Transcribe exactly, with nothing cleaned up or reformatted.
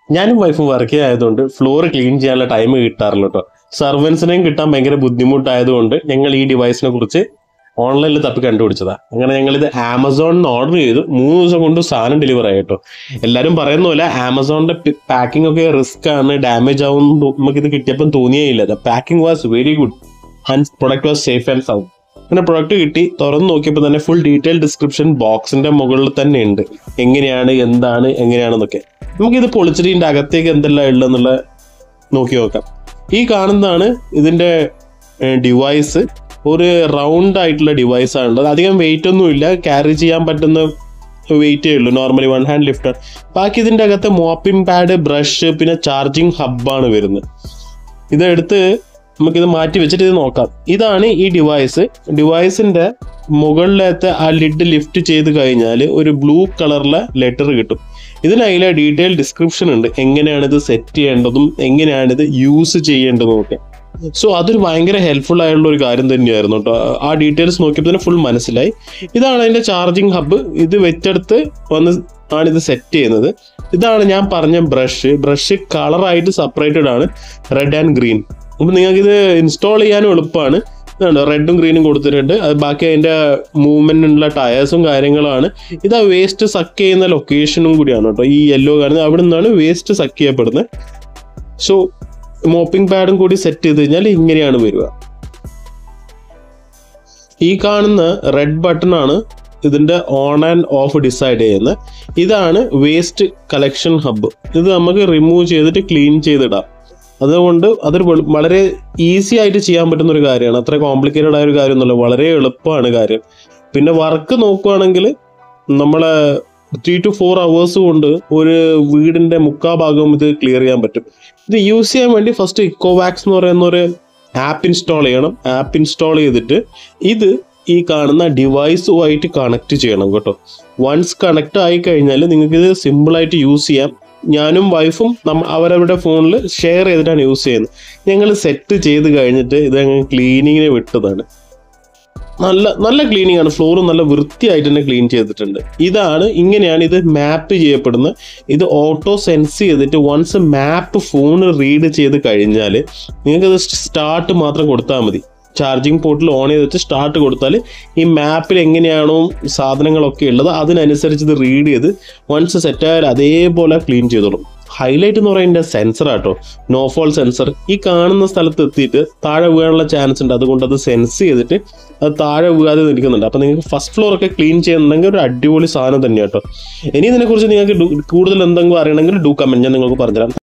ഞാനും വൈഫും വർക്ക് ആയതുകൊണ്ട് ഫ്ലോർ ക്ലീൻ ചെയ്യാനുള്ള ടൈം കിട്ടാറില്ല കേട്ടോ. സർവൻസിനെയും കിട്ടാൻ ഭയങ്കര ബുദ്ധിമുട്ടായതുകൊണ്ട് ഞങ്ങൾ ഈ ഡിവൈസിനെ കുറിച്ച് ഓൺലൈനിൽ തപ്പി കണ്ടുപിടിച്ചതാ. അങ്ങനെ ഞങ്ങൾ ഇത് ആമസോണിൽ നിന്ന് ഓർഡർ ചെയ്തു. മൂന്ന് ദിവസം കൊണ്ട് സാധനം ഡെലിവർ ആയി കേട്ടോ. എല്ലാവരും പറയുന്ന പോലെ ആമസോണിന്റെ പാക്കിംഗ് ഒക്കെ റിസ്ക് ആണ്, ഡാമേജ് ആവും നമുക്ക് ഇത് കിട്ടിയപ്പം തോന്നിയേയില്ല. The packing was very good and product was safe and sound. അങ്ങനെ പ്രൊഡക്റ്റ് കിട്ടി, തുറന്ന് നോക്കിയപ്പോൾ തന്നെ ഫുൾ ഡീറ്റെയിൽ ഡിസ്ക്രിപ്ഷൻ ബോക്സിന്റെ മുകളിൽ തന്നെ ഉണ്ട്, എങ്ങനെയാണ് എന്താണ് എങ്ങനെയാണെന്നൊക്കെ. നമുക്കിത് പൊളിച്ചിട്ട് ഇതിന്റെ അകത്തേക്ക് എന്തെല്ലാം ഉള്ളതെന്നുള്ള നോക്കി നോക്കാം. ഈ കാണുന്നതാണ് ഇതിന്റെ ഡിവൈസ്. ഒരു റൗണ്ട് ആയിട്ടുള്ള ഡിവൈസ് ആണുള്ളത്. അധികം വെയിറ്റ് ഒന്നും ഇല്ല, ക്യാരി ചെയ്യാൻ പറ്റുന്ന വെയിറ്റേ ഉള്ളൂ. Normally one hand lifter. ബാക്കി ഇതിൻ്റെ അകത്ത് മോപ്പിംഗ് പാഡ്, ബ്രഷ്, പിന്നെ ചാർജിങ് ഹബ്ബാണ് വരുന്നത്. ഇതെടുത്ത് നമുക്കിത് മാറ്റി വെച്ചിട്ട് ഇത് നോക്കാം. ഇതാണ് ഈ ഡിവൈസ്. ഡിവൈസിന്റെ മുകളിലത്തെ ആ ലിഡ് ലിഫ്റ്റ് ചെയ്ത് കഴിഞ്ഞാൽ ഒരു ബ്ലൂ കളറിലെ ലെറ്റർ കിട്ടും. ഇതിനതിലെ ഡീറ്റെയിൽ ഡിസ്ക്രിപ്ഷൻ ഉണ്ട്, എങ്ങനെയാണ് ഇത് സെറ്റ് ചെയ്യേണ്ടതും എങ്ങനെയാണ് ഇത് യൂസ് ചെയ്യേണ്ടതും ഒക്കെ. സോ അതൊരു ഭയങ്കര ഹെൽപ്ഫുൾ ആയിട്ടുള്ള ഒരു കാര്യം തന്നെയായിരുന്നു കേട്ടോ. ആ ഡീറ്റെയിൽസ് നോക്കിയപ്പോൾ തന്നെ ഫുൾ മനസ്സിലായി. ഇതാണ് അതിൻ്റെ ചാർജിങ് ഹബ്ബ്. ഇത് വെച്ചെടുത്ത് വന്ന് ആണ് ഇത് സെറ്റ് ചെയ്യുന്നത്. ഇതാണ് ഞാൻ പറഞ്ഞ ബ്രഷ്. ബ്രഷ് കളറായിട്ട് സെപ്പറേറ്റഡ് ആണ്, റെഡ് ആൻഡ് ഗ്രീൻ. അപ്പം നിങ്ങൾക്കിത് ഇൻസ്റ്റാൾ ചെയ്യാനും എളുപ്പമാണ്. ഇതുണ്ട്, റെഡും ഗ്രീനും കൊടുത്തിട്ടുണ്ട്. അത് ബാക്കി അതിൻ്റെ മൂവ്മെൻറ്റിനുള്ള ടയേഴ്സും കാര്യങ്ങളാണ്. ഇത് ആ വേസ്റ്റ് സക്ക് ചെയ്യുന്ന ലൊക്കേഷനും കൂടിയാണ് കേട്ടോ. ഈ യെല്ലോ കാണുന്നത് അവിടെ നിന്നാണ് വേസ്റ്റ് സക്ക് ചെയ്യപ്പെടുന്നത്. സോ മോപ്പിംഗ് പാഡും കൂടി സെറ്റ് ചെയ്ത് കഴിഞ്ഞാൽ ഇങ്ങനെയാണ് വരിക. ഈ കാണുന്ന റെഡ് ബട്ടൺ ആണ് ഇതിൻ്റെ ഓൺ ആൻഡ് ഓഫ് ഡിസൈഡ് ചെയ്യുന്നത്. ഇതാണ് വേസ്റ്റ് കളക്ഷൻ ഹബ്ബ്. ഇത് നമുക്ക് റിമൂവ് ചെയ്തിട്ട് ക്ലീൻ ചെയ്തിടാം. അതുകൊണ്ട് അതൊരു വളരെ ഈസി ആയിട്ട് ചെയ്യാൻ പറ്റുന്ന ഒരു കാര്യമാണ്. അത്ര കോംപ്ലിക്കേറ്റഡ് ആയ ഒരു കാര്യമൊന്നുമല്ല, വളരെ എളുപ്പമാണ് കാര്യം. പിന്നെ വർക്ക് നോക്കുകയാണെങ്കിൽ നമ്മളെ ത്രീ ടു ഫോർ അവേഴ്സ് കൊണ്ട് ഒരു വീടിൻ്റെ മുക്കാ ഭാഗവും ഇത് ക്ലിയർ ചെയ്യാൻ പറ്റും. ഇത് യൂസ് ചെയ്യാൻ വേണ്ടി ഫസ്റ്റ് ഇക്കോവാക്സ് എന്ന് പറയുന്ന ഒരു ആപ്പ് ഇൻസ്റ്റാൾ ചെയ്യണം. ആപ്പ് ഇൻസ്റ്റാൾ ചെയ്തിട്ട് ഇത് ഈ കാണുന്ന ഡിവൈസുമായിട്ട് കണക്ട് ചെയ്യണം കേട്ടോ. വൺസ് കണക്ട് ആയി കഴിഞ്ഞാൽ നിങ്ങൾക്കിത് സിമ്പിളായിട്ട് യൂസ് ചെയ്യാം. ഞാനും വൈഫും നമ്മ അവരവരുടെ ഫോണിൽ ഷെയർ ചെയ്തിട്ടാണ് യൂസ് ചെയ്യുന്നത്. ഞങ്ങൾ സെറ്റ് ചെയ്ത് കഴിഞ്ഞിട്ട് ഇത് ഞങ്ങൾ ക്ലീനിങ്ങിന് വിട്ടതാണ്. നല്ല നല്ല ക്ലീനിങ് ആണ്. ഫ്ലോർ നല്ല വൃത്തിയായിട്ട് തന്നെ ക്ലീൻ ചെയ്തിട്ടുണ്ട്. ഇതാണ് ഇങ്ങനെയാണ് ഇത് മാപ്പ് ചെയ്യപ്പെടുന്നത്. ഇത് ഓട്ടോ സെൻസ് ചെയ്തിട്ട് വൺസ് മാപ്പ് ഫോൺ റീഡ് ചെയ്ത് കഴിഞ്ഞാൽ നിങ്ങൾക്കത് സ്റ്റാർട്ട് മാത്രം കൊടുത്താൽ മതി. ചാർജിങ് പോർട്ടിൽ ഓൺ ചെയ്ത് വെച്ച് സ്റ്റാർട്ട് കൊടുത്താൽ ഈ മാപ്പിൽ എങ്ങനെയാണോ സാധനങ്ങളൊക്കെ ഉള്ളത് അതിനനുസരിച്ച് ഇത് റീഡ് ചെയ്ത് വൺസ് സെറ്റായാൽ അതേപോലെ ക്ലീൻ ചെയ്തോളും. ഹൈലൈറ്റ് എന്ന് പറയുന്നത് സെൻസർ ആട്ടോ, നോഫോൾ സെൻസർ. ഈ കാണുന്ന സ്ഥലത്ത് എത്തിയിട്ട് താഴെ വീഴാനുള്ള ചാൻസ് ഉണ്ട്. അതുകൊണ്ട് അത് സെൻസ് ചെയ്തിട്ട് അത് താഴെ വീഴാതെ നിൽക്കുന്നുണ്ട്. അപ്പോൾ നിങ്ങൾക്ക് ഫസ്റ്റ് ഫ്ലോർ ഒക്കെ ക്ലീൻ ചെയ്യുന്നുണ്ടെങ്കിൽ ഒരു അടിപൊളി സാധനം തന്നെയാട്ടോ. ഇനി ഇതിനെക്കുറിച്ച് നിങ്ങൾക്ക് കൂടുതൽ എന്തെങ്കിലും അറിയണമെങ്കിൽ ഡു കമൻറ്റ്, ഞാൻ നിങ്ങൾക്ക് പറഞ്ഞുതരാം.